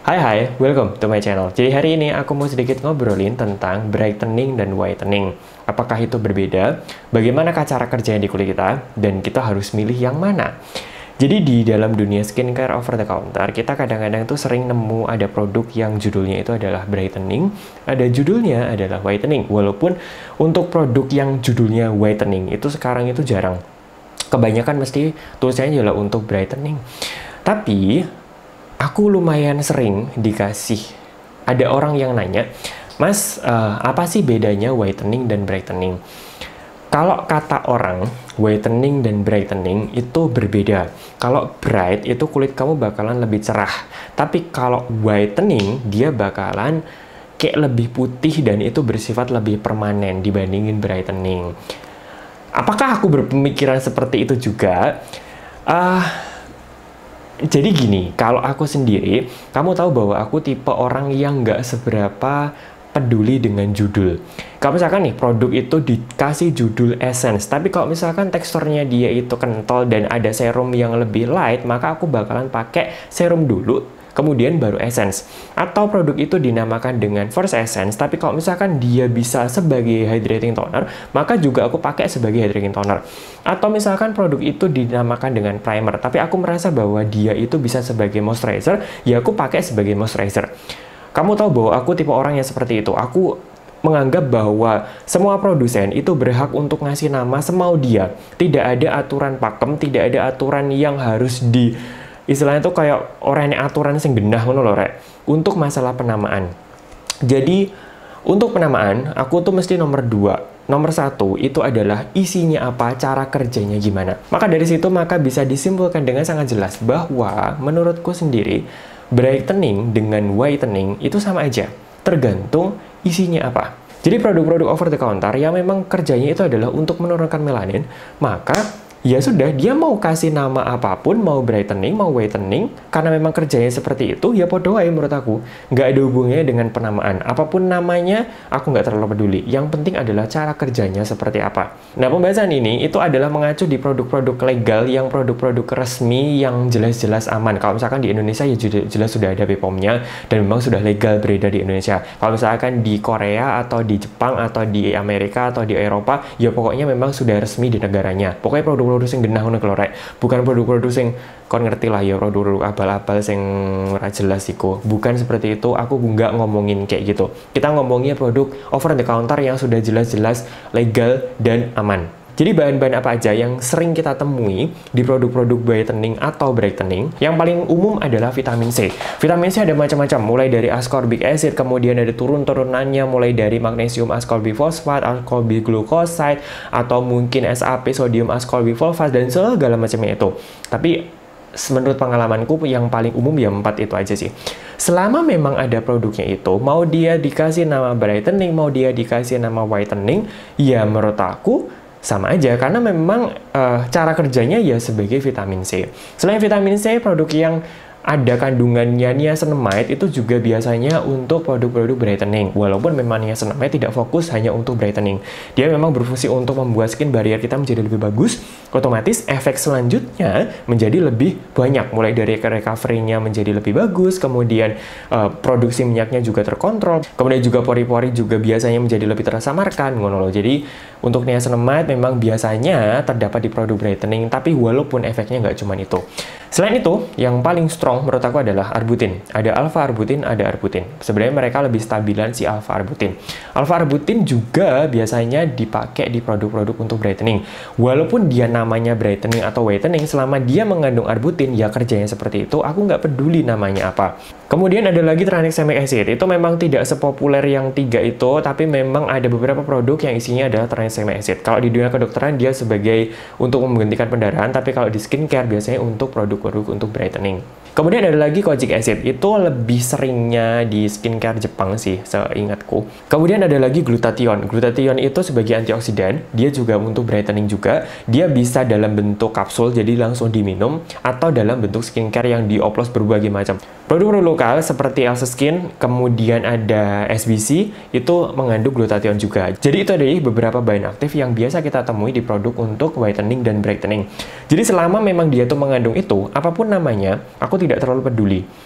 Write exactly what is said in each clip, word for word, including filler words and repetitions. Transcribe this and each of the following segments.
Hai hai, welcome to my channel. Jadi hari ini aku mau sedikit ngobrolin tentang brightening dan whitening. Apakah itu berbeda? Bagaimana cara kerjanya di kulit kita? Dan kita harus milih yang mana? Jadi di dalam dunia skincare over the counter, kita kadang-kadang tuh sering nemu ada produk yang judulnya itu adalah brightening, ada judulnya adalah whitening. Walaupun untuk produk yang judulnya whitening itu sekarang itu jarang. Kebanyakan mesti tulisannya adalah untuk brightening. Tapi aku lumayan sering dikasih, ada orang yang nanya, Mas, uh, apa sih bedanya whitening dan brightening? Kalau kata orang, whitening dan brightening itu berbeda. Kalau bright itu kulit kamu bakalan lebih cerah. Tapi kalau whitening, dia bakalan kayak lebih putih dan itu bersifat lebih permanen dibandingin brightening. Apakah aku berpemikiran seperti itu juga? Uh, Jadi gini, kalau aku sendiri, kamu tahu bahwa aku tipe orang yang nggak seberapa peduli dengan judul. Kalau misalkan nih, produk itu dikasih judul essence, tapi kalau misalkan teksturnya dia itu kental dan ada serum yang lebih light, maka aku bakalan pakai serum dulu, kemudian baru essence. Atau produk itu dinamakan dengan first essence, tapi kalau misalkan dia bisa sebagai hydrating toner, maka juga aku pakai sebagai hydrating toner. Atau misalkan produk itu dinamakan dengan primer, tapi aku merasa bahwa dia itu bisa sebagai moisturizer, ya aku pakai sebagai moisturizer. Kamu tahu bahwa aku tipe orang yang seperti itu. Aku menganggap bahwa semua produsen itu berhak untuk ngasih nama semau dia. Tidak ada aturan pakem, tidak ada aturan yang harus di istilahnya tuh kayak orang yang aturan sing genah ngono lho rek. Untuk masalah penamaan. Jadi untuk penamaan aku tuh mesti nomor dua. Nomor satu itu adalah isinya apa, cara kerjanya gimana. Maka dari situ maka bisa disimpulkan dengan sangat jelas bahwa menurutku sendiri brightening dengan whitening itu sama aja. Tergantung isinya apa. Jadi produk-produk over the counter yang memang kerjanya itu adalah untuk menurunkan melanin, maka ya sudah, dia mau kasih nama apapun, mau brightening, mau whitening, karena memang kerjanya seperti itu, ya podo aja menurut aku. Nggak ada hubungannya dengan penamaan. Apapun namanya, aku nggak terlalu peduli. Yang penting adalah cara kerjanya seperti apa. Nah, pembahasan ini itu adalah mengacu di produk-produk legal, yang produk-produk resmi, yang jelas-jelas aman. Kalau misalkan di Indonesia, ya jelas sudah ada B P O M-nya, dan memang sudah legal beredar di Indonesia. Kalau misalkan di Korea, atau di Jepang, atau di Amerika, atau di Eropa, ya pokoknya memang sudah resmi di negaranya. Pokoknya produk produk sing genah ngono klorek, bukan produk-produk sing kon ngerti lah ya, produk-produk abal-abal sing ora jelas iku. Bukan seperti itu, aku nggak ngomongin kayak gitu. Kita ngomongin produk over the counter yang sudah jelas-jelas legal dan aman. Jadi bahan-bahan apa aja yang sering kita temui di produk-produk whitening atau brightening? Yang paling umum adalah vitamin C. Vitamin C ada macam-macam, mulai dari ascorbic acid, kemudian ada turun-turunannya, mulai dari magnesium ascorbic fosfat, ascorbic glucoside, atau mungkin S A P, sodium ascorbic sulfat, dan segala macamnya itu. Tapi menurut pengalamanku yang paling umum ya empat itu aja sih. Selama memang ada produknya itu, mau dia dikasih nama brightening, mau dia dikasih nama whitening, ya menurut aku sama aja, karena memang uh, cara kerjanya ya sebagai vitamin C. Selain vitamin C, produk yang ada kandungannya niacinamide itu juga biasanya untuk produk-produk brightening. Walaupun memang niacinamide tidak fokus hanya untuk brightening. Dia memang berfungsi untuk membuat skin barrier kita menjadi lebih bagus. Otomatis efek selanjutnya menjadi lebih banyak. Mulai dari recovery-nya menjadi lebih bagus, kemudian uh, produksi minyaknya juga terkontrol. Kemudian juga pori-pori juga biasanya menjadi lebih tersamarkan. Ngono loh. Jadi untuk niacinamide memang biasanya terdapat di produk brightening, tapi walaupun efeknya nggak cuma itu. Selain itu, yang paling strong menurut aku adalah arbutin. Ada alpha-arbutin, ada arbutin. Sebenarnya mereka lebih stabilan si alpha-arbutin. Alpha-arbutin juga biasanya dipakai di produk-produk untuk brightening. Walaupun dia namanya brightening atau whitening, selama dia mengandung arbutin, ya kerjanya seperti itu, aku nggak peduli namanya apa. Kemudian ada lagi tranexamic acid. Itu memang tidak sepopuler yang tiga itu, tapi memang ada beberapa produk yang isinya adalah tranexamic acid. Kalau di dunia kedokteran, dia sebagai untuk menghentikan pendarahan, tapi kalau di skincare biasanya untuk produk-produk untuk brightening. Kemudian ada lagi kojic acid, itu lebih seringnya di skincare Jepang sih, seingatku. Kemudian ada lagi glutathione. Glutathione itu sebagai antioksidan, dia juga untuk brightening juga. Dia bisa dalam bentuk kapsul, jadi langsung diminum, atau dalam bentuk skincare yang dioplos berbagai macam. Produk-produk lokal seperti Elsa Skin, kemudian ada S B C, itu mengandung glutathione juga. Jadi itu adalah beberapa bahan aktif yang biasa kita temui di produk untuk whitening dan brightening. Jadi selama memang dia tuh mengandung itu, apapun namanya, aku tidak terlalu peduli.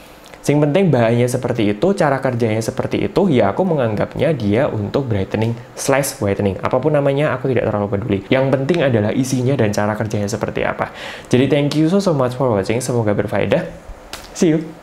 Sing penting bahannya seperti itu, cara kerjanya seperti itu, ya aku menganggapnya dia untuk brightening slash whitening. Apapun namanya, aku tidak terlalu peduli. Yang penting adalah isinya dan cara kerjanya seperti apa. Jadi thank you so, so much for watching, semoga berfaedah. See you!